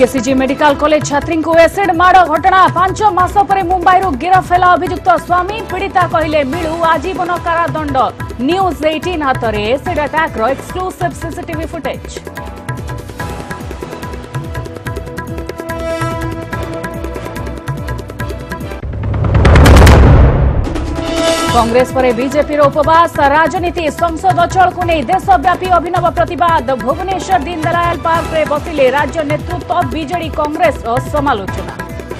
MKCG medical college छात्री को acid माड़ घटना 5 मास पर मुंबई गिरफ है अभियुक्त स्वामी पीड़िता कहले मिलू आजीवन कारादंड न्यूज 18 हाथ में एसिड अटैक रो एक्सक्लूसिव सीसीटीवी फुटेज। कांग्रेस पर बीजेपी उपवास राजनीति संसद अचल को नहीं देशव्यापी अभिनव प्रतिवाद भुवनेश्वर दीनदयाल पार्क में बसिले राज्य नेतृत्व बीजेडी कांग्रेस समालोचना।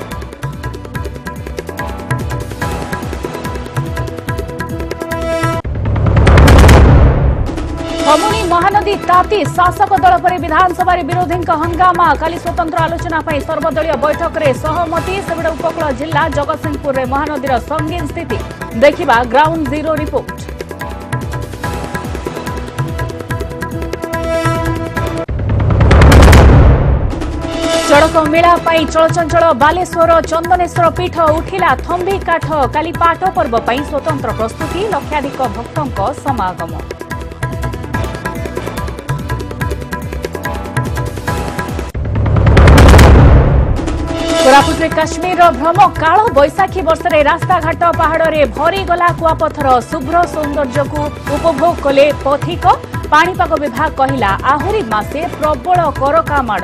फमुनी महानदी ताती शासक दल पर विधानसभा विरोधी हंगामा काली स्वतंत्र आलोचना पर सर्वदलीय बैठक में सहमति सेबड़े उपकूल जिला जगतसिंहपुर में महानदीर संगीन स्थिति देखिबा ग्राउंड जीरो रिपोर्ट। सड़क मेला चलचंचल बालेश्वर चंदनेश्वर पीठ उठिला थंबी काठ काली पाट पर्व स्वतंत्र प्रस्तुति लक्षाधिक भक्तों समागम। कोरापुट काश्मीर भ्रम काल बैशाखी वर्ष में रास्ताघाट पहाड़ में भरी गला कुआपथर शुभ्र सौंदर्य को उपभोग कले पथिक पाणीपाग विभाग कहला आहुरी मासे प्रबल करकामाड़।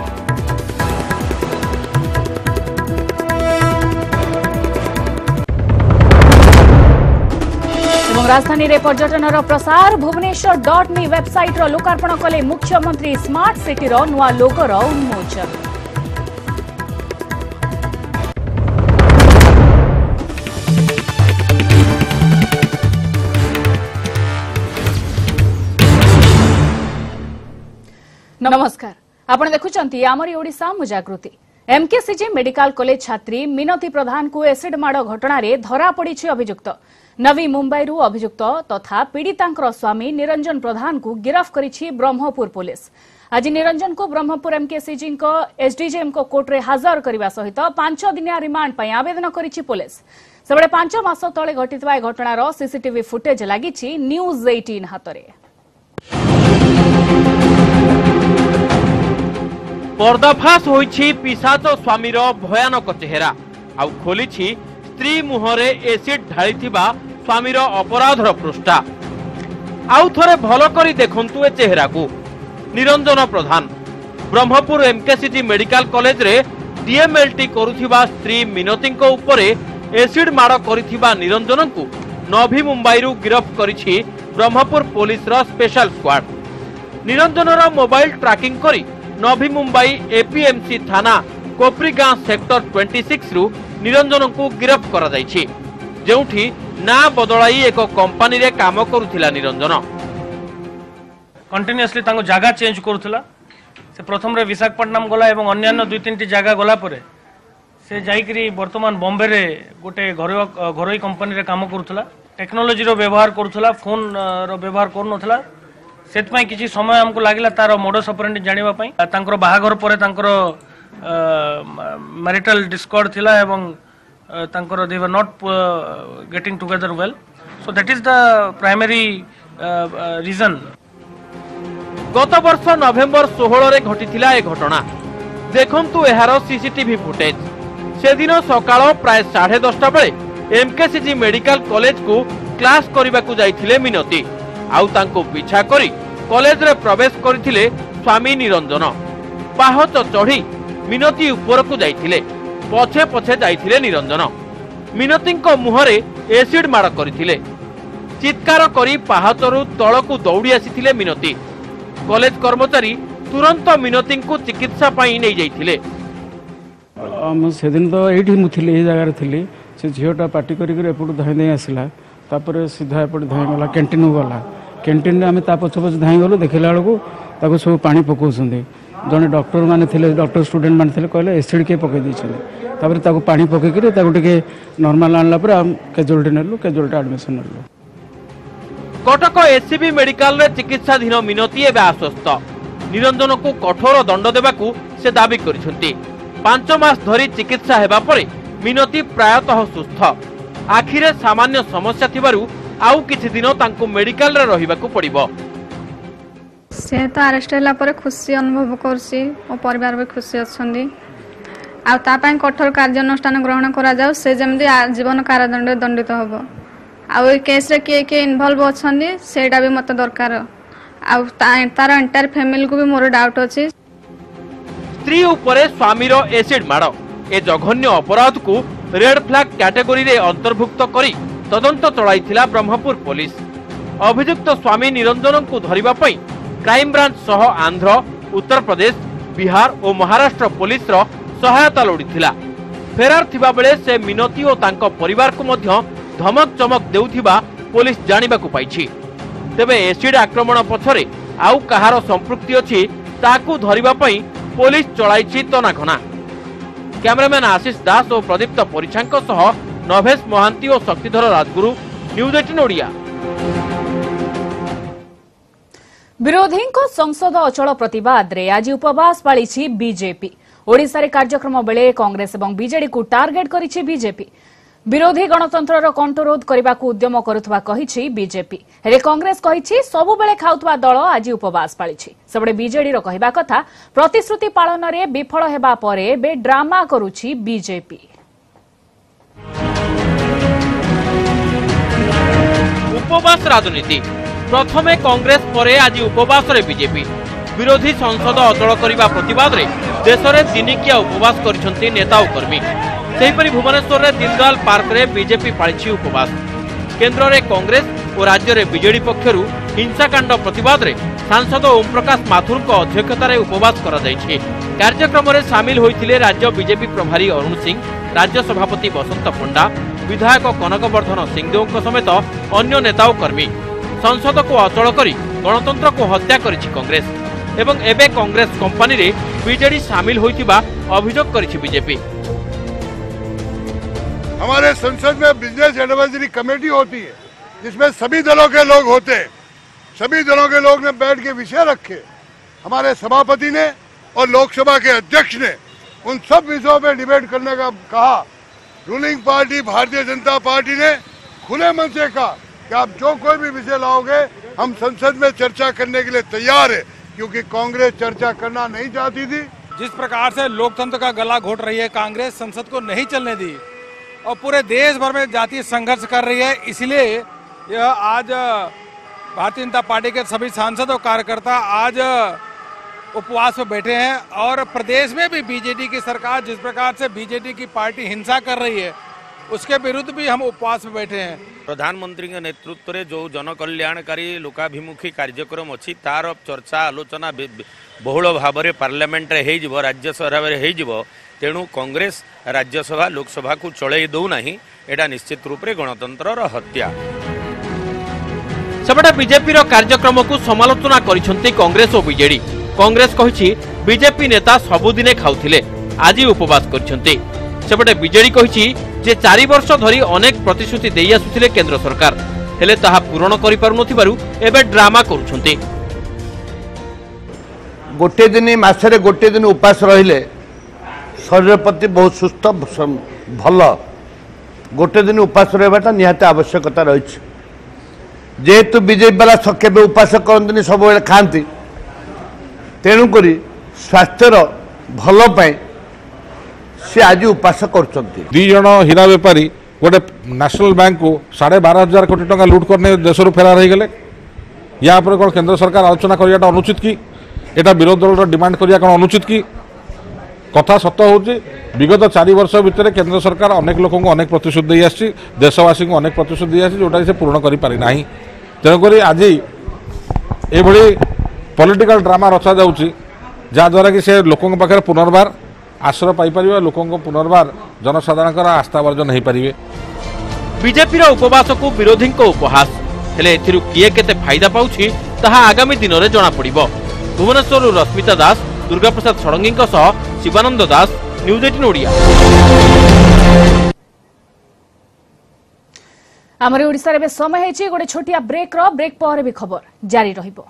राजधानी रे पर्यटन प्रसार भुवनेश्वर.me वेबसाइट लोकार्पण कले मुख्यमंत्री स्मार्ट सिटी नुआ लोगोर उन्मोचन। नमस्कार आपण देखुचंती आमरी ओडिशा मुजागृति। एमकेसीजी मेडिकल कॉलेज छात्री मिनती प्रधान को एसिड माड़ घटना रे धरा पड़ी अभियुक्त नवी मुंबई अभियुक्त तथा पीड़िता स्वामी निरंजन प्रधान को गिरफ्त करिछि ब्रह्मपुर पुलिस। आज निरंजन को ब्रह्मपुर एमकेसीजी एसडीजेएम को कोर्ट रे हाजर करने सहित 5 दिनिया रिमांड पर आवेदन करिछि पुलिस। सेबळे 5 मास तले घटितवा घटनार सीसीटीवी फुटेज लागिछि न्यूज 18 हाथ में। पर्दाफाश होइछि पिशाच स्वामीर भयानक चेहरा आउ खोलिछि स्त्री मुहरे एसिड ढाळिथिबा स्वामीर अपराधर पृष्ठा। आउ थरे भल करी देखंतु ए चेहरा को। निरंजन प्रधान ब्रह्मपुर एमकेसीजी मेडिकल कॉलेज रे डीएमएलटी करुथिबा स्त्री मिनतींको उपरे एसिड माड़ करिथिबा निरंजन को नवी मुंबई गिरफ्त करिछि ब्रह्मपुर पुलिस रो स्पेशल स्क्वाड। निरंजनर मोबाइल ट्रैकिंग करी नवी मुंबई एपीएमसी थाना कोपरीगां सेक्टर 26 रु निरंजन को गिरफ्त करा जायछि जेउठी ना बदलाई एक कंपनी रे काम करुथिला। निरंजन कंटिन्यूअसली तांको जागा चेंज करुथिला। से प्रथम रे विशाखापट्टनम गला एवं अन्यान्य 2-3 जागा गला परे से जाईकरी वर्तमान बॉम्बे रे गोटे घरोई कंपनी रे काम करुथिला। टेक्नोलॉजी रो व्यवहार करुथिला, फोन रो व्यवहार करनथला। सेतपई किछि समय हमको लागिला तार मोडस ऑपरेंडी जानिबा पई। तांकर बाहाघर परे तांकर मैरिटल डिस्कॉर्ड थिला एवं तांकर they were not getting together well, so that is the primary reason. गत वर्ष नवेम्बर 16 रे घटिथिला ए घटना। देखंतु एहार सीसीटीवी फुटेज। से दिन सकाळ प्राय 10:30 बेले एमकेसीजी मेडिकल कॉलेज को क्लास करबा को जाइथिले मिनती। आउ तांको पिछा करी कॉलेज रे प्रवेश करथिले स्वामी निरंजन। पाहच चढ़ी मिनती ऊपर को जाइथिले, पछे पछे जाइथिले निरंजन। मिनतींको मुहरे एसिड माड़ करथिले। चित्कार करी पाहचरु तळकु दौड़ी आसीथिले मिनती। कॉलेज कर्मचारी तुरंत मिनतींको चिकित्सा पई नै जाइथिले। से दिन तो एठी मु थिले ए जगह रे थिले। से झियोटा पार्टी करी करी एपटु धाई दे आसिला। तापर सीधा एपट धाई गला कैंटीन गला। कैंटीन आम ता पछ पछ धाई गलु देखला बेलू सब पानी पकाउछन्ते। जने डॉक्टर माने थिले, डॉक्टर स्टूडेंट माने थिले कहले एसिड के पकई दैछन्ते। तापर ताको पानी पकई करी ताको टिके नॉर्मल आनला पर हम कैजुअलिटी नेलु, कैजुअलिटी एडमिशन नेलु। कटक एससीबी मेडिकल रे चिकित्साधीन मिनती एबे आश्वस्त। निरंजन को कठोर दंड देबाकू से दाबी करिसन्ते। 5 मास धरी चिकित्सा हेबा परे मिनती प्रायतः सुस्थ। आखिरे सामान्य समस्या थिबारु आउ किछि दिन तांको मेडिकल रे रहिबाकू पड़िबो। से तो अरेस्ट होला पर खुशी अनुभव करसी और परिवार भी खुशी अछंदी आ ता पय कठोर कार्यानुष्ठान ग्रहण करा जाऊ से जमदी आजीवन कारादंड दंडित होबो आ ओई केस रे के इन्वॉल्व अछंदी सेटा भी मत दरकार आ तार एंटायर फैमिली को भी मोर डाउट अछि। स्त्री उपरे स्वामीर एसिड माड़ ए जघन्य अपराध को रेड फ्लैग कैटेगरी रे अंतर्भुक्त करी तदंत चलाइथिला ब्रह्मपुर पुलिस। अभियुक्त स्वामी निरंजन को धरिबा पई क्राइम ब्रांच सह आंध्र, उत्तर प्रदेश, बिहार और महाराष्ट्र पुलिस रो सहायता लोड़ीथिला। फेरार थिबा बेले से मिनती और तांको परिवार को मध्य धमक चमक देउथिबा पुलिस जानिबा को पाइछि। तेबे एसिड आक्रमण पछरे आउ कहार संपृक्ति अछि ताकू धरिबा पई पुलिस चलाइछि तनाघना। कैमरामैन आशीष दास और प्रदीप्त परिछांक सह नभेश महांती और शक्तिधर राजगुरु, न्यूज 18 ओडिया। विरोधी संसद अचल प्रतिवाद रे आज उपवास पालिछि बीजेपी। ओडिशा रे कार्यक्रम बेले कांग्रेस और बीजेडी को टार्गेट करिछि बीजेपी। विरोधी गणतंत्र कंठरोध करने को उद्यम करुवा कहिछि बीजेपी। हेले कांग्रेस कहिछि सबु बेले खाउतवा दल आज उपवास पालिछि। सबडे बीजेडी रो कहिबा कथा प्रतिश्रुति पालन रे विफल हेबा परे बे ड्रामा करूछि बीजेपी। उपवास राजनीति प्रथमे कांग्रेस परे आज उपवास रे बीजेपी। विरोधी संसद अचल करने प्रतिवाद रे देश रे दिनिकिया उपवास करिसंती नेता और कर्मी। सेहिपरि भुवनेश्वर रे दीनदयाल पार्क रे बीजेपी पालिछि उपवास। केंद्र रे कांग्रेस और राज्य रे बीजेडी पक्षरु हिंसाकांड प्रतिवाद रे सांसद ओम प्रकाश माथुर को अध्यक्षता रे उपवास करा जायछि। कार्यक्रम रे शामिल होइथिले राज्य बीजेपी प्रभारी अरुण सिंह, राज्य सभापति बसंत पंडा, विधायक कनकवर्धन सिंहदेव समेत अन्य नेता और कर्मी। संसद को अचल करी गणतंत्र को हत्या करिछि कांग्रेस एवं एबे कांग्रेस कंपनी रे बीजेडी शामिल होइतिबा अभियोग करिछि बीजेपी। हमारे संसद में बिजनेस एडवाइजरी कमेटी होती है जिसमें सभी दलों के लोग होते हैं। सभी दलों के लोग ने बैठ के विषय रखे। हमारे सभापति ने और लोकसभा के अध्यक्ष ने उन सब विषयों पे डिबेट करने का कहा। Ruling party Bharatiya Janata party ने खुले मन से कहा कि आप जो कोई भी विषय लाओगे हम संसद में चर्चा करने के लिए तैयार है, क्योंकि कांग्रेस चर्चा करना नहीं चाहती थी। जिस प्रकार से लोकतंत्र का गला घोट रही है कांग्रेस, संसद को नहीं चलने दी और पूरे देश भर में जातीय संघर्ष कर रही है, इसलिए यह आज भारतीय जनता पार्टी के सभी सांसद और कार्यकर्ता आज उपवास में बैठे हैं। और प्रदेश में भी बीजेडी की सरकार जिस प्रकार से बीजेडी की पार्टी हिंसा कर रही है उसके विरुद्ध भी हम उपवास में बैठे हैं। प्रधानमंत्री के नेतृत्व में जो जनकल्याणकारी लोकाभिमुखी कार्यक्रम अच्छी तार चर्चा आलोचना बहुल भाव में पार्लियामेंट रे हो राज्यसभा हो, तेणु कांग्रेस राज्यसभा लोकसभा को चलई दौना एटा निश्चित रूप से गणतंत्र हत्या। सेपटे बीजेपी कार्यक्रम को समालोचना करिसेंती कांग्रेस और बीजेडी। कांग्रेस कहिछि बीजेपी नेता सबुदिने खाउथिले, आज उपवास करिसेंती। सेपटे बीजेडी कहिछि जे 4 वर्ष धरी अनेक प्रतिश्रुति देई आसुथिले केंद्र सरकार, हेले ताहा पूरण करि पारु नथिबारु एबे ड्रामा करूछंती। गोटे दिन मासरे गोटे दिन उपवास रहिले शरीर प्रति बहुत सुस्थ भल। गोटे दिन उपवास रहा निहाती आवश्यकता रही। जेहेतु बीजेपी वाला केवे उपवास करते सब खाती, तेणुक स्वास्थ्यर भल सी आज उपवास कर। दी जन हीरा बेपारी गोटे नेशनल बैंक को 12,500 कोटी टंका लुट करने देश फेरार हो गले। या कौन केंद्र सरकार आलोचना करवाटा अनुचित कि एटा विरोधी दल डिमांड करिया कौन अनुचित कि? कथा सत हूँ विगत 4 वर्ष भितर केंद्र सरकार अनेक लोक अनेक प्रतिश्रुति दे आसी, देशवासी को अनेक प्रतिश्रुति दे आसी जोटा से पूर्ण कर पारि नाही। तेणुक आज ये पॉलिटिकल ड्रामा रचा जाउची जहाद्वारा कि से लोकों पाखे पुनर्बार आश्रय पाइपर, लोकों पुनर्बार जनसाधारण आस्था वर्जन हो पारे। बीजेपी उपवास को विरोधी उपहास हेले एथिरु किए केते फायदा पाउछि ताहा आगामी दिन में जना पड़िबो। भुवनेश्वर रश्मिता दास, दुर्गा प्रसाद षडंगी सह शिवानंद दास, न्यूज 18 ओडिया। आमर ओडिशा रे समय हेछि गोटे छोटिया ब्रेक पर भी खबर जारी रहिबो।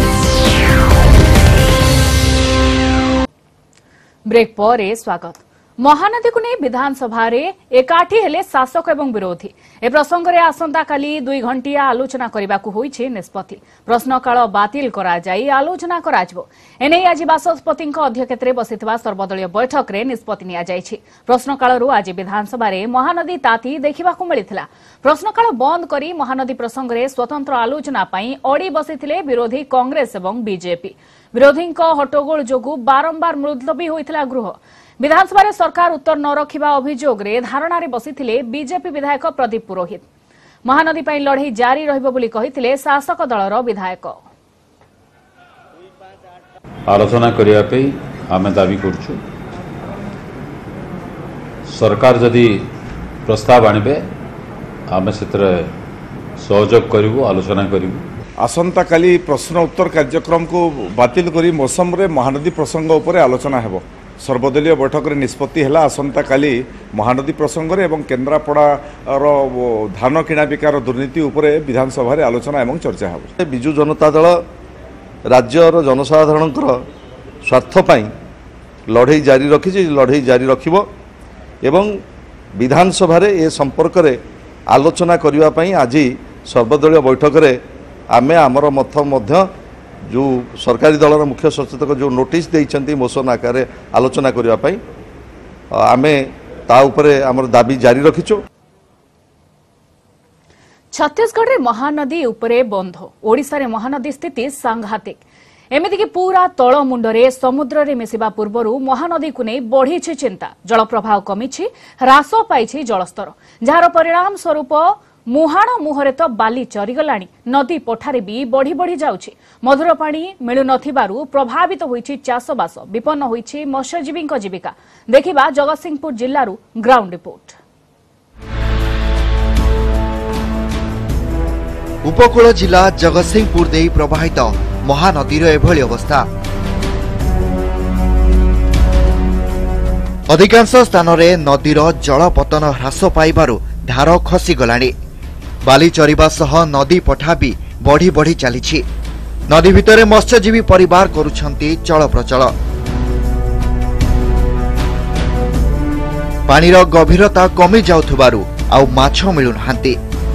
ब्रेक पर स्वागत। महानदी को नहीं विधानसभा रे एकाठी हेले शासक एवं विरोधी ए प्रसंग रे आसंता काली 2 घंटिया आलोचना करबा को होईछे निष्पत्ति प्रश्नकाल बातिल करा जाई आलोचना कराजबो एने आज बाचस्पति अध्यक्षते बसिथिबा सर्वदलीय बैठक रे निष्पत्ति निया जाईछि प्रश्नकाल रु आज विधानसभा रे महानदी ताती देखिबा को मिलिथिला प्रश्नकाल बंद करी महानदी प्रसंग रे स्वतंत्र आलोचना पई अड़ी बसिथिले विरोधी कांग्रेस एवं बीजेपी विरोधी हट्टगोल जोगु बारंबार मुलतवी होइथिला गृह विधानसभा रे सरकार उत्तर न रखिबा अभियोग रे धारणा रे बसिथिले बीजेपी विधायक प्रदीप पुरोहित महानदी पई लड़ाई जारी रहिबो बोली कहिथिले शासक दलर विधायक आलोचना करिया पे आमे दाबी करछु सरकार जदि प्रस्ताव आनिबे आमे सेतरे सहयोग करिवु आलोचना करिवु आसंता काली प्रश्न उत्तर कार्यक्रम को बातिल करी मौसम रे महानदी प्रसंग उपरे आलोचना हेबो सर्वदलीय बैठक रे निष्पत्ति हैला आसंता काली महानदी प्रसंग रे एवं केन्द्रापड़ा रो धान किणा बिकार दुर्नीति उपरे विधानसभा रे आलोचना एवं चर्चा हेबो बिजु जनता दल राज्यर जनसाधारणकर स्वार्थ पई लड़ाई जारी रखिछि लड़ाई जारी रखिबो एवं विधानसभा रे ए संपर्क रे आलोचना करिवा पई आज सर्वदलीय बैठक रे आमे आमर मत मध्य जो सरकारी दलर मुख्य सचेतक जो नोटिस देइछंती मोशन आकार आलोचना करिवा पई आमे ता उपरे आमर दाबी जारी रखिछु छत्तीसगढ़ रे महानदी उपरे बंध ओडिसा रे महानदी स्थिति सांघातिक एमिति कि पूरा तळ मुंडरे समुद्र रे मिसिबा पूर्वरु महानदी को नै बढ़ीछि चिंता जल प्रवाह कमिछि ह्रास पाइछि जलस्तर जार परिणाम स्वरूप मुहाण मुहरे तो बाली चरीगलाणी नदी पठारे भी बढ़ी बढ़ी जाउछि मधुर पानी मिलु नथिबारु प्रभावित होईछि चाषबास विपन्न होईछि मत्स्यजीवीक जीविका देखिबा जगतसिंहपुर जिल्लारु ग्राउंड रिपोर्ट उपकूल जिला जगतसिंहपुर देई प्रवाहित महानदीर एभली अवस्था अधिकांश स्थान रे नदीर जलपतन ह्रास पाइबारु धार खसी गलाणी बाली चरिबा सह नदी पठा भी बढ़ी बढ़ी चली नदी भितर मत्स्यजीवी परिवार करुछंती चल प्रचल पानीर गभीरता कमी जाउथबारु आउ माछ मिलु नाहांती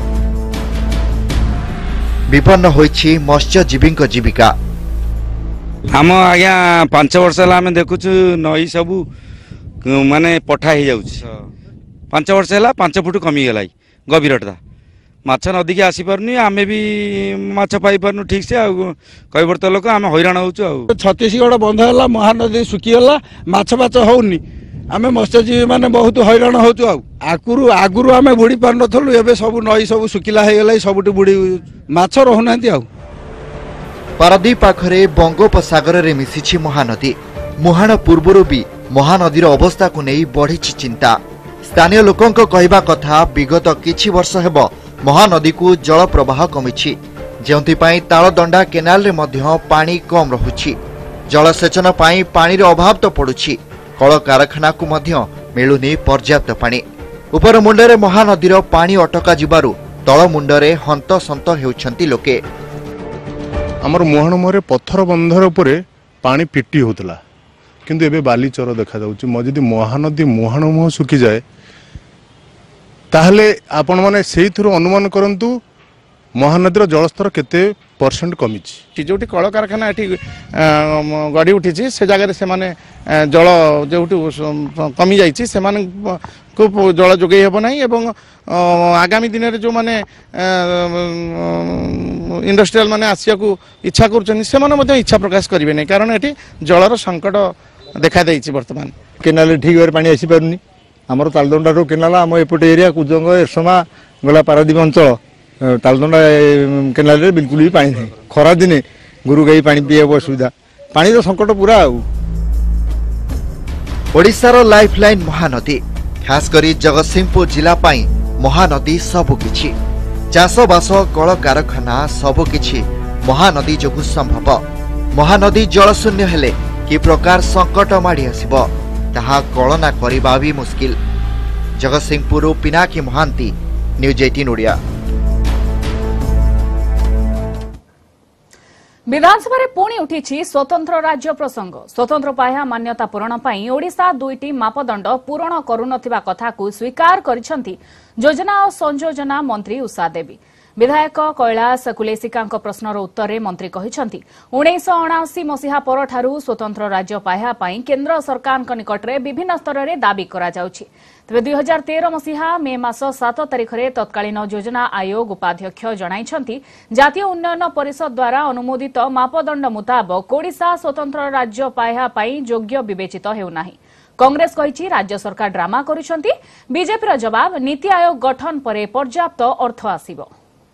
विपन्न होईछि मत्स्यजीवीक जीविका हम आज्ञा 5 वर्ष हला हम देखुछु नई सबु माने पठा हो जाउछि 5 वर्ष हला 5 फुट कमी गलाई गभीरता माछ नदी के आसी पारनी आमे भी माछ पाई पारनु ठीक से कई वर्ष लोक आमे हैरान होउछु आ छत्तीसगढ़ बंध हला महानदी सुकी हला माछ बाच होउनी आमे मत्स्यजीवी माने बहुत हैरान होउछु आगुरु आमे बुड़ी पार नथलु एबे सब नई सब सुकिला हे गलाई सबटि बुड़ी माछ रहउनांती आ पारदीप पाखरे बंगोपसागर रे मिसिछि महानदी मुहाण पूर्वरु भी महानदीर अवस्था को नहीं बढ़ीछि चिंता स्थानीय लोकंक कहवा कथा विगत किछि वर्ष हेबो महानदी को जल प्रवाह कमिछि जेउंथि पई तालदंडा केनाल रे मध्य पानी कम रहुछि जलसेचन पई पानी रे अभाव तो पडुछि कल कारखाना को मध्य मिलुनी पर्याप्त पानी उपर मुंडरे महानदीर पानी अटका जिबारु तळ मुंडरे हंत संत हेउछंती लोके हमर मुहाण मोरे पत्थर बंधर उपरे पानी पिटी होतला किंतु एबे बाली चर देखा जाउछि मजदी महानदी मुहाण मुह सुखी जाए ताहले आपण माने सेही थ्रु अनुमान करंतु महानदीर जलस्तर केते परसेंट कमिछि जोटी कल कारखाना एठी गड़ी उठिछि से जगह रे से माने जल जोटी कमी जाइछि से माने को जल जोगै हेबो नाही एवं आगामी दिन रे जो माने इंडस्ट्रियल माने आसिया को इच्छा करछन से माने मध्ये इच्छा प्रकाश करिवे नै कारण एठी जलर संकट देखा दैछि वर्तमान केनाल ठीक भाव पानी आसी पारुनी आमर तालदंडा केनाल आम एपटे एरिया कुजंग एरसमा गला पारादीप अंचल तालदंडा केनाल रे बिल्कुल भी पानी नहीं खरा दिने गुरु गाई पानी पीए असुविधा पानी संकट पूरा ओडिशार लाइफलाइन महानदी खास करी जगतसिंहपुर जिला पाई महानदी सबुकिछि चाषबास कल कारखाना सबुकिछि महानदी जोगु संभव महानदी जलशून्य हेले कि प्रकार संकट माड़ी आसिबो ताहा कलना करिबा भी मुश्किल जगतसिंहपुर पिनाकी महांती न्यूज 18 ओडिया विधानसभा पुणी उठी स्वतंत्र राज्य प्रसंग। स्वतंत्र पाह्या मान्यता पूरण पर ओडिशा 2टी मापदंड पूरण करुनथिबा कथाकू स्वीकार करिसेंती योजना और संयोजना मंत्री उषा देवी। विधायक कैलाश कुलेसिका प्रश्नर उत्तर में मंत्री कहिसेंती 1979 मसीहा परठारु स्वतंत्र राज्य पाह्या पई केंद्र सरकार निकटरे विभिन्न स्तर में दाबी करा जाउछि। तेबे 2013 मसीहा मे मास 7 तारिख में तत्कालीन योजना आयोग उपाध्यक्ष जणाइछंती जातीय उन्नयन परिषद द्वारा अनुमोदित मापदंड मुताबक ओडिशा स्वतंत्र राज्य पाह्या पई योग्य विवेचित हेउनाही। कांग्रेस कहिछि राज्य सरकार ड्रामा करिसेंती। बीजेपी जवाब नीति आयोग गठन पर पर्याप्त अर्थ आसिबो।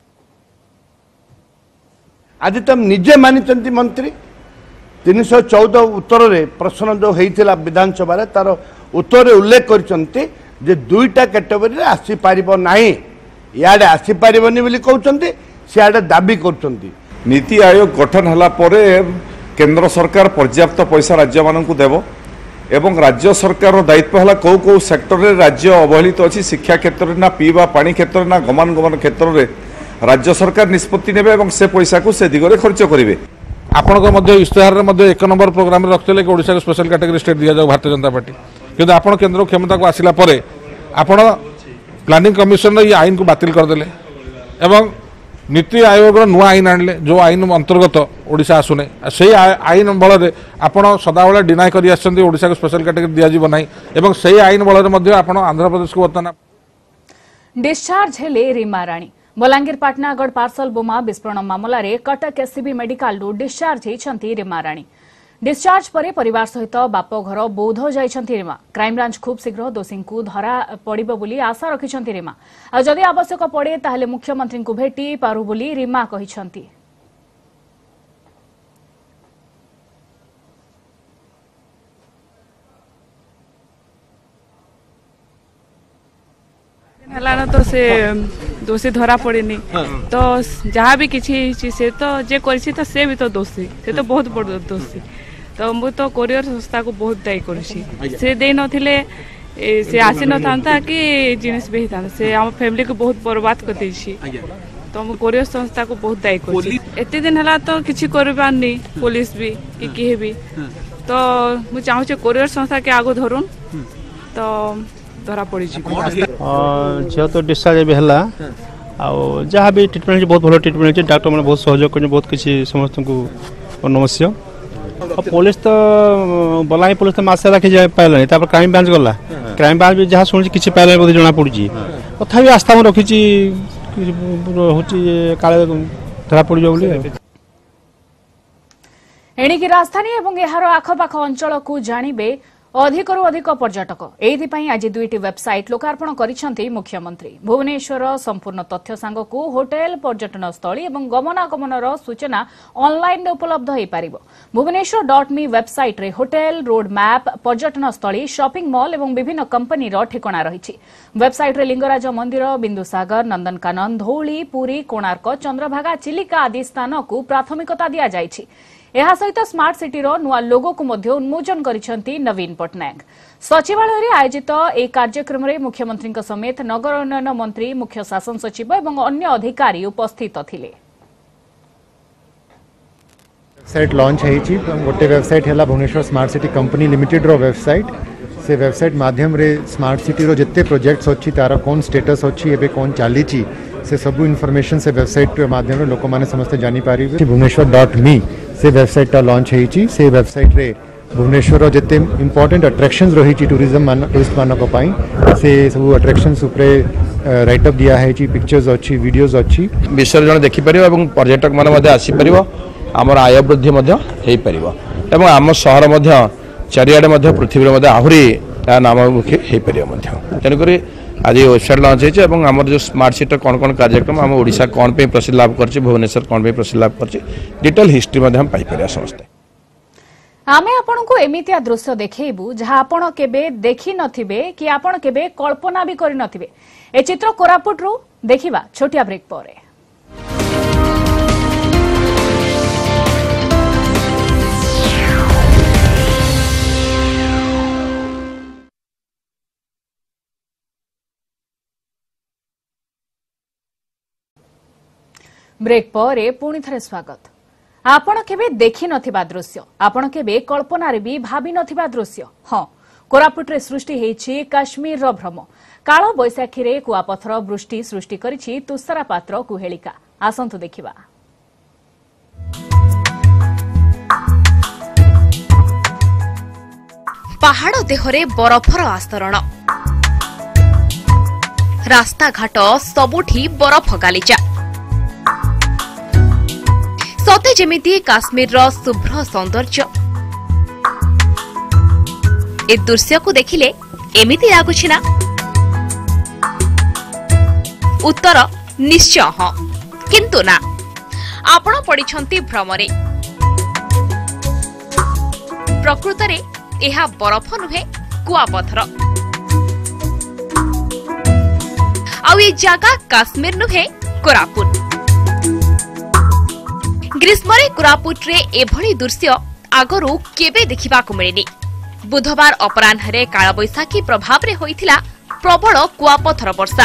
आज तुम निजे मानी मंत्री 314 उत्तर रे प्रश्न जो होता विधानसभा तार उत्तर उल्लेख करते दुईटा कैटेगोरी आसी पारिबो नाही, याडे आसी पारिबोनी बोली कहउचंती, सियाडे दाबी करचंती। नीति आयोग गठन हला परे केंद्र सरकार पर्याप्त पैसा राज्य मानकु देबो एवं राज्य सरकार दायित्व हला कौ कौ सेक्टर रे राज्य अवहेलित अछि। शिक्षा क्षेत्र ना पीवा पानी क्षेत्र ना गमन क्षेत्र रे राज्य सरकार निष्पत्ति नेबे एवं से पैसा को से दिगरे खर्च करिवे। आपण इश्तेहार एक नंबर प्रोग्राम रखते कि ओडिशा को स्पेशल कैटेगरी स्टेट दिया जाओ भारतीय जनता पार्टी, किंतु आपण केंद्र क्षमता को आसिला परे आपण प्लानिंग कमिशन ये आईन को बातिल करदेले एवं नीति आयोग नुआ आईन आणले जो आईन अंतर्गत ओडिशा आसुने से आईन बल आपण सदाबले डिनाय करि आछंती ओडिशा को स्पेशल कैटेगरी दिया जिवो नाही एवं से आईन बल मध्ये आपण आंध्र प्रदेश को वर्तमान डिस्चार्ज हेले रीमा राणी। बलांगीर पाटनागढ़ पार्सल बोमा विस्फोरण मामला रे कटक एससीबी मेडिकल डिस्चार्ज होती रीमा राणी। डिस्चार्ज पर परिवार सहित बाप घर बौद्ध जाइछंती रीमा। क्राइमब्रांच खूब शीघ्र दोषी को धरा पड़िबो बोली आशा रखिछंती रीमा। आ जदि आवश्यक पड़े ताहले मुख्यमंत्री को भेटी पारु बोली रीमा कहिछंती। हलाना तो से दोषी धरा पड़ेनी तो जहाँ भी किसी से तो जे करी तो से भी तो दोषी से तो बहुत बड़ दोषी तो मु तो कोरियर संस्था को बहुत दायी करुछि। से दे नथिले से आसी न था कि जिनिस भी था से हम फैमिली को बहुत बर्बाद कर देछि तो मु कोरियर संस्था को बहुत दायी करुछि। एते दिन हला तो किछि करबार नै पुलिस भी कि किहे भी तो मु चाहू छे कोरियर संस्था के आगो धरुन तो धरा पड़ी झील तो डिस्चार्ज भी है जहाँ भी ट्रिटमेंट बहुत भल ट्रिटमेंट डॉक्टर मैंने बहुत सहयोग कर बहुत किसी समस्त को नमस्या। पुलिस तो बलांगी पुलिस तो मसे रखी पाइलानी क्राइम ब्रांच गला क्राइम ब्रांच भी जहाँ शुणी किसी पाइलानी बोध जना पड़ी तथा आस्था मैं रखी काले धरा पड़ जाए। एणिकी राजधानी एवं यार आखपाख अंचल को जानिबे अधिकरू अधिक पर्यटक एथिपाई आज 2टी वेबसाइट लोकार्पण करिसेंती मुख्यमंत्री। भुवनेश्वर संपूर्ण तथ्य सांगकू होटेल पर्यटन स्थली एवं गमनागमनर सूचना ऑनलाइन उपलब्ध हो पारिबो। भुवनेश्वर.me वेबसाइट रे होटेल रोड मैप पर्यटन स्थली शॉपिंग मॉल एवं विभिन्न कंपनी ठिकाना रही। वेबसाइट रे लिंगराज मंदिर बिंदुसागर नंदनकानन धौली पुरी कोणार्क चंद्रभागा चिलिका आदि स्थान को प्राथमिकता दिया जायछि। एहा सहित स्मार्ट सिटी रो नुआ लोगो को मध्य उन्मोचन करिसेंती नवीन पटनायक। सचिवालय रे आयोजित एक कार्यक्रम रे मुख्यमंत्री समेत नगर उन्नयन मंत्री मुख्य शासन सचिव एवं अन्य अधिकारी उपस्थित थिले। वेबसाइट लॉन्च होईची गोटे वेबसाइट हैला Bhubaneswar smart city company limited रो वेबसाइट से वेबसाइट माध्यम रे स्मार्ट सिटी रो जिते प्रोजेक्ट्स अछि तार कोन स्टेटस अछि एबे कोन चालीची से सब इनफॉरमेशन से वेबसाइट माध्यम रे लोक माने समस्त जानि पारिबे। भुवनेश्वर.me से वेबसाइट लॉन्च होईची से वेबसाइट रे भुवनेश्वर जिते इंपोर्टेंट अट्रैक्शंस रही टूरिज्म टूरिस्ट मानक पई से सब अट्रैक्शंस उपरे राइट अप दिया है पिक्चर्स अच्छी वीडियोस अच्छी विषय जन देखि परिबो एवं पर्यटक मान मध्ये आसी परिबो हमर आय वृद्धि मध्ये हेई परिबो एवं आम शहर मध्ये चारियाडे मध्ये पृथ्वी मध्ये आहुरी नाममुखी हेई परिबो मध्ये। तेन करी आज वेबसाइट लॉन्च होइछ एवं हमर जो स्मार्ट सिटी कोन कोन कार्यक्रम हम ओडिशा कोन पे प्रसिद्ध लाभ करछि भुवनेश्वर कोन पे प्रसिद्ध लाभ करछि डिटेल हिस्ट्री मध्ये हम पाई परिया समस्त। आमे आपण को एमितिया दृश्य देखैबू जहां आपण केबे देखि नथिबे कि आपण केबे कल्पना भी करि नथिबे। ए चित्र कोरापुट रु देखिबा छोटिया ब्रेक परे। ब्रेक पर पुणी थे स्वागत। आपण केबे देखि नथिबा दृश्य आपण केबे कल्पना रे भी भाबी नथिबा दृश्य हां कोरापुट रे सृष्टि हेछि काश्मीर रो भ्रम कालो बैसाखी रे कुआपथर वृष्टि सृष्टि करिछि तुषारपात कुहेलिका आसंतु देखिबा। पहाड़ देहरे बरफर आस्तरण रास्ता घाट सबुठी बरफ गालिचा सते जेमिति काश्मीर रो शुभ्र सौंदर्य ए दृश्य को देखिले एमिति लागुछि ना? उत्तर निश्चय हाँ किंतु ना आपण पड़िछंती भ्रमरे प्रकृतरे एहा बरफ नुहे कुआपथर आउ ए जागा काश्मीर नुहे कोरापुट ग्रीष्मरे कोरापुट रे एभली दृश्य आगरू केबे देखिबाकु मिलेनी। बुधवार अपराह्न कालबैशाखी प्रभाव रे होइथिला प्रबल कुआपथर वर्षा।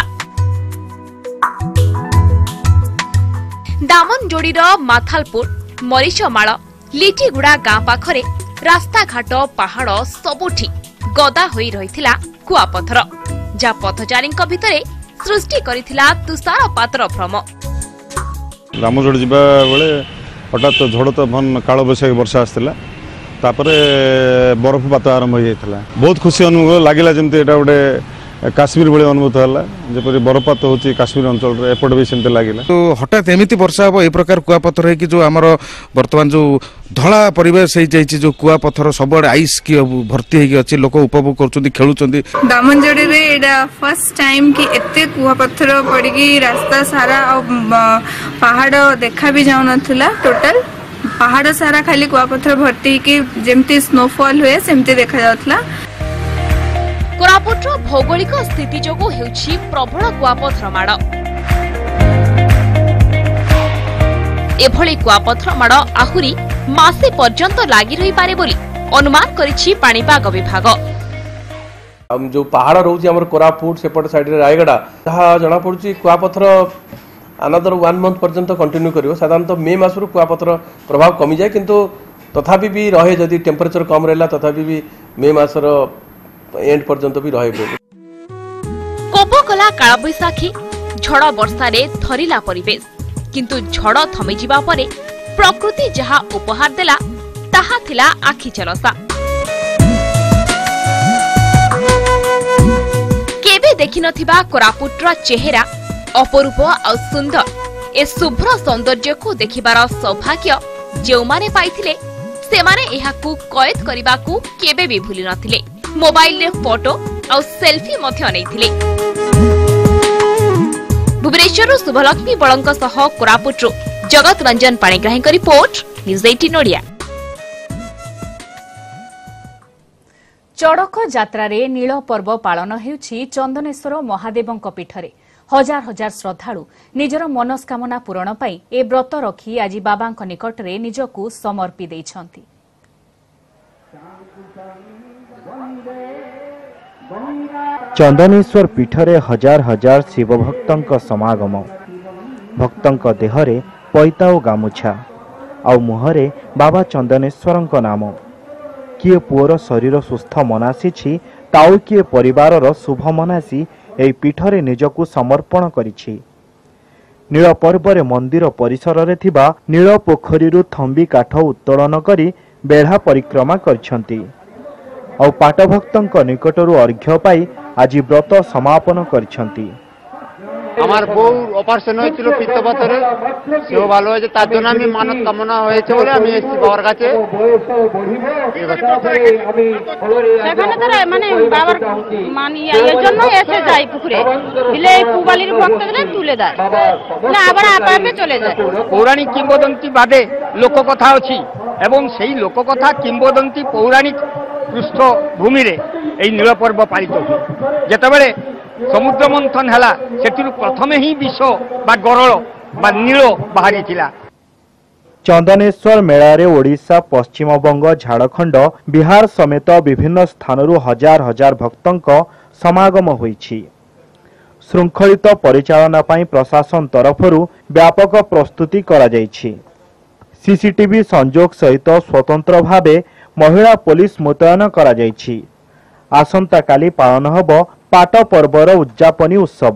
दामनजोड़ीर माथालपुर मरीचमाल लिटिगुड़ा गाँ पाखरे रास्ता घाट पहाड़ सबुठी गदा होई रहिथिला कुआपथर जा पथचारींक भितरे सृष्टि करिथिला तुषारपातर भ्रम। दामनजोड़ी जिबा बेले हठात झड़ तोफान कालबैशाखी वर्षा आसला तापरे बरफपात आरंभ हो जाता बहुत खुशी अनुभव लगिला जमती एटा गोटे काश्मीर भाई अनुभूत है जपरी बरफपात होची काश्मीर अंचल एपट भी सेमती लगिला। तो हठात एमती वर्षा हम ए प्रकार कुआपथर है कि जो आमर बर्तमान जो धला परिवेश हो जाइए जो कुआपथर सबुआड़े आइस की भर्ती होगी अच्छी लोक उपभोग कर खेलुंट। दामनजोड़ी रे एटा फर्स्ट टाइम कि एते कुआपथर पड़की रास्ता सारा पहाड़ देखा भी जाऊ नथिला टोटल पहाड़ सारा खाली कुआपथर भर्ती कि जेमती स्नोफॉल हुए सेमती देखा जाउथला। कोरापुट भौगोलिक स्थिति जोगु हेउछि प्रबल कुआपथर माड़ एभली कुआपथर माड़ आहुरी मासे पर्यंत लागि रही पारे बोली अनुमान करिछि पाणीपाग विभाग। हम जो पहाड़ रोची हमर कोरापुट सेपट साइड रे रायगड़ा जहाँ जना पड़ुछि कुआपथर अनदर 1 मंथ पर्यंत कंटिन्यू करिवो। साधारणतः मे मासरु कुआपथर प्रभाव कमी जाए किंतु तथापि भी रहे जदि टेम्परेचर कम रहला तथापि भी मे मासर एंड पर्यंत भी रहे। कोबकला कालबैशाखी झड़ वर्षा रे थरिला परिवेश किंतु झड़ थमी जिबा परे प्रकृति जहा उपहार देला ताहा थिला आखि चलसा। केबे देखि नथिबा कोरापुटर चेहरा अपरूप और सुंदर ए शुभ्र सौंदर्य को देखिबार सौभाग्य जो माने पाइथिले से माने एहाकू कैद करिबाकू केबे भी भूली नथिले। मोबाइल रे फोटो और सेल्फी मध्य नैथिले। भुवनेश्वर शुभलक्ष्मी बळंक सह कोरापुटरु जगत रंजन पाणिग्राही का रिपोर्ट न्यूज 18 ओडिया। चड़क यात्रा रे नील पर्व पालन हेउछि चंदनेश्वर महादेवंक पीठरे हजार हजार श्रद्धालु निजर मनस्कामना पूरण पाई ए व्रत रखी आज बाबांक निकटरे निजकू समर्पी दैछंती। चंदनेश्वर पीठरे हजार हजार शिव भक्तंक समागम भक्तंक देहरे पैता और गामुछा आउ मुहरे बाबा चंदनेश्वरंक नाम किए पुअर शरीर सुस्थ मनासी ताउ किए परिवारर शुभ मनासी एई पीठरे निजकू समर्पण करिछि। नील पर्वरे मंदिर परिसर रे थिबा नील पोखरीरु थंबी काठ उत्तोलन करी बेढ़ा परिक्रमा करछंती और पाटभक्तंक निकटरू अर्घ्य पाई आज व्रत समापन करछंती। আমার বউ অপারেশন হয়েছিল পিত্তপাথরে সেও ভালো হয়েছে তার জন্য আমি মানত কামনা হয়েছে বলে আমি এসেছি বাবার কাছে। সেখানে তারা মানে বাবার এর জন্য এসে যায় পুকুরে দিলে পুবালির ভক্তদের তুলে দেয় না আবার আপে আপে চলে যায়। পৌরাণিক কিংবদন্তি বাদে লোককথা আছে এবং সেই লোককথা কিংবদন্তি পৌরাণিক পৃষ্ঠভূমিরে এই নীলপর্ব পালিত হয়। যেতবেলে समुद्र मंथन है से प्रथम ही विष बा गरल बा नील बाहरी थिला। चंदनेश्वर मेलारे ओडिशा पश्चिमबंग झारखंड बिहार समेत विभिन्न स्थानरू हजार हजार भक्तंक समागम होईछि। श्रृंखलित परिचालना पाई प्रशासन तरफरू व्यापक प्रस्तुति करा जाईछि। सीसीटीवी संजोग सहित स्वतंत्र भावे महिला पुलिस मुतयन करा जायछि। आसंता काली पालन हब पाट पर्वर उद्यापनी उत्सव।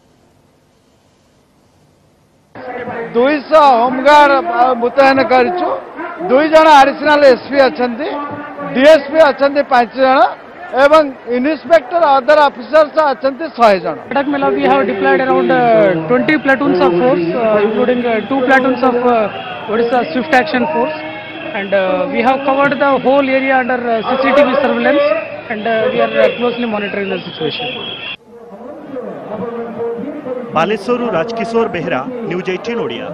200 होमगार्ड मुतयन करिछु। 2 जण एडिशनल एसपी अछंती, डीएसपी अछंती 5 जण एवं इंस्पेक्टर अदर ऑफिसर्स अछंती 100 जण। Cuttack Mela we have deployed around 20 platoons of force, including 2 platoons of what is the swift action force, and we have covered the whole area under CCTV surveillance, and we are closely monitoring the situation. Baleswar Rajkishore Behera, news 18 Odia.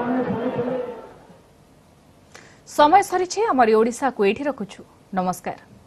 समय सरी आमर ओडिशा को एठी रखुछु। नमस्कार।